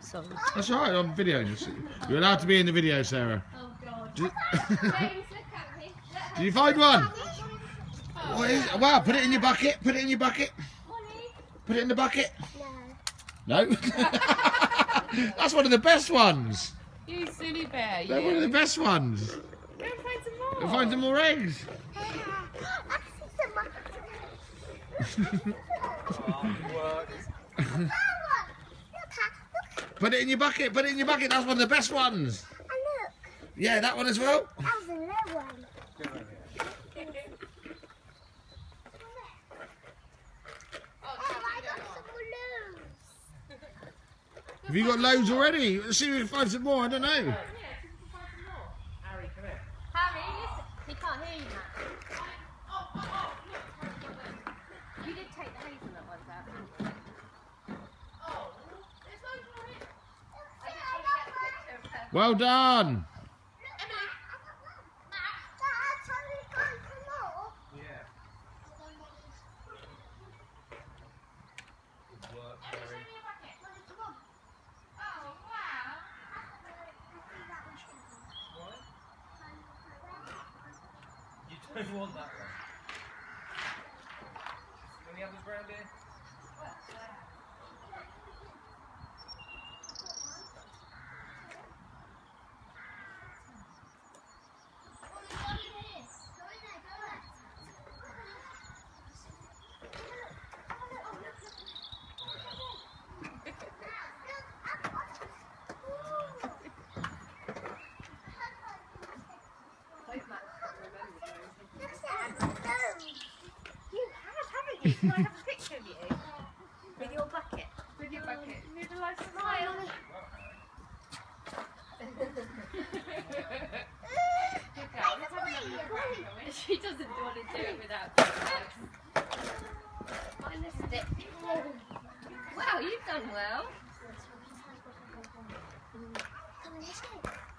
sorry. That's all right, I'm videoing this. You're allowed to be in the video, Sarah. Oh God. Did, James, look at me. did you find one? What is it? Wow, put it in your bucket. Put it in your bucket. Put it in the bucket. No. No? That's one of the best ones. You silly bear. They're one of the best ones. Go and find some more. Go find some more eggs. Put it in your bucket. Put it in your bucket. That's one of the best ones. And look, Yeah, that one as well. that was a little one. I got some balloons. Have you got loads already? Let's see if we can find some more. I don't know. Harry, come here. Harry, listen. He can't hear you now. You did take the hazelnut ones out. Oh, there's loads more in. I just want to get a picture of her. Well done. I don't want that one. Any others around here? You have, haven't you? Can I have a picture of you? With your bucket? With your bucket. With a nice smile. She doesn't want to do it without find the stick. Wow, you've done well. Come on, let's go.